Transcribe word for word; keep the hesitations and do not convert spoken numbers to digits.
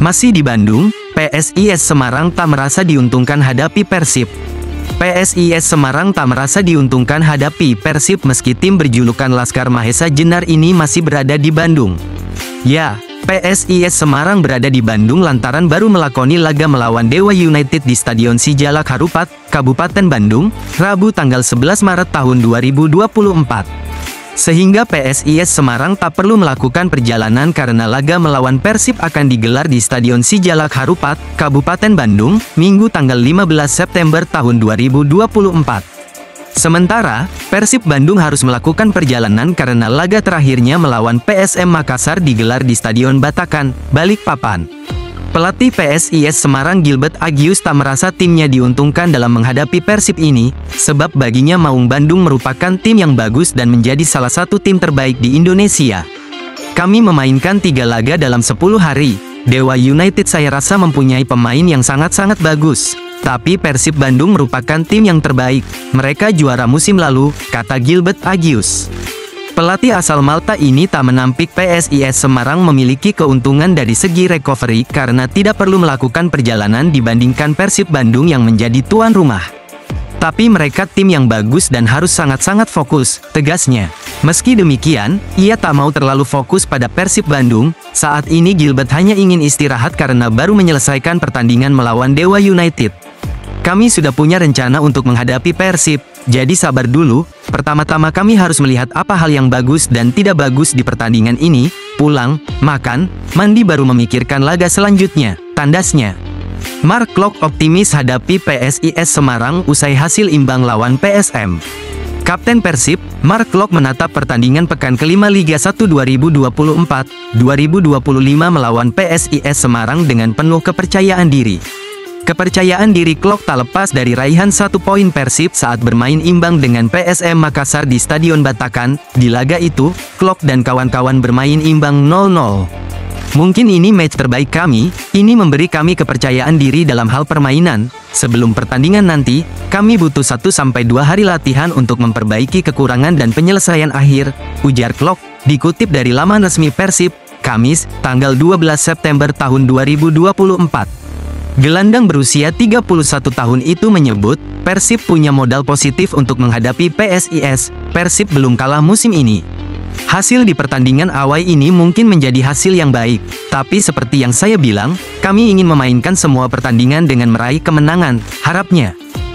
Masih di Bandung, P S I S Semarang tak merasa diuntungkan hadapi Persib. P S I S Semarang tak merasa diuntungkan hadapi Persib meski tim berjulukan Laskar Mahesa Jenar ini masih berada di Bandung. Ya, P S I S Semarang berada di Bandung lantaran baru melakoni laga melawan Dewa United di Stadion Sijalak Harupat, Kabupaten Bandung, Rabu tanggal sebelas Maret tahun dua ribu dua puluh empat. Sehingga P S I S Semarang tak perlu melakukan perjalanan karena laga melawan Persib akan digelar di Stadion Sijalak Harupat, Kabupaten Bandung, Minggu tanggal lima belas September tahun dua ribu dua puluh empat. Sementara, Persib Bandung harus melakukan perjalanan karena laga terakhirnya melawan P S M Makassar digelar di Stadion Batakan, Balikpapan. Pelatih P S I S Semarang Gilbert Agius tak merasa timnya diuntungkan dalam menghadapi Persib ini, sebab baginya Maung Bandung merupakan tim yang bagus dan menjadi salah satu tim terbaik di Indonesia. Kami memainkan tiga laga dalam sepuluh hari, Dewa United saya rasa mempunyai pemain yang sangat-sangat bagus. Tapi Persib Bandung merupakan tim yang terbaik, mereka juara musim lalu, kata Gilbert Agius. Pelatih asal Malta ini tak menampik P S I S Semarang memiliki keuntungan dari segi recovery karena tidak perlu melakukan perjalanan dibandingkan Persib Bandung yang menjadi tuan rumah. Tapi mereka tim yang bagus dan harus sangat-sangat fokus, tegasnya. Meski demikian, ia tak mau terlalu fokus pada Persib Bandung. Saat ini Gilbert hanya ingin istirahat karena baru menyelesaikan pertandingan melawan Dewa United. Kami sudah punya rencana untuk menghadapi Persib, jadi sabar dulu. Pertama-tama kami harus melihat apa hal yang bagus dan tidak bagus di pertandingan ini, pulang, makan, mandi baru memikirkan laga selanjutnya, tandasnya. Mark Klok optimis hadapi P S I S Semarang usai hasil imbang lawan P S M. Kapten Persib, Mark Klok menatap pertandingan pekan kelima Liga satu dua ribu dua puluh empat dua ribu dua puluh lima melawan P S I S Semarang dengan penuh kepercayaan diri. Kepercayaan diri Klok tak lepas dari raihan satu poin Persib saat bermain imbang dengan P S M Makassar di Stadion Batakan. Di laga itu, Klok dan kawan-kawan bermain imbang nol nol. Mungkin ini match terbaik kami, ini memberi kami kepercayaan diri dalam hal permainan. Sebelum pertandingan nanti, kami butuh satu sampai dua hari latihan untuk memperbaiki kekurangan dan penyelesaian akhir, ujar Klok, dikutip dari laman resmi Persib, Kamis, tanggal dua belas September tahun dua ribu dua puluh empat. Gelandang berusia tiga puluh satu tahun itu menyebut, Persib punya modal positif untuk menghadapi P S I S, Persib belum kalah musim ini. Hasil di pertandingan awal ini mungkin menjadi hasil yang baik, tapi seperti yang saya bilang, kami ingin memainkan semua pertandingan dengan meraih kemenangan, harapnya.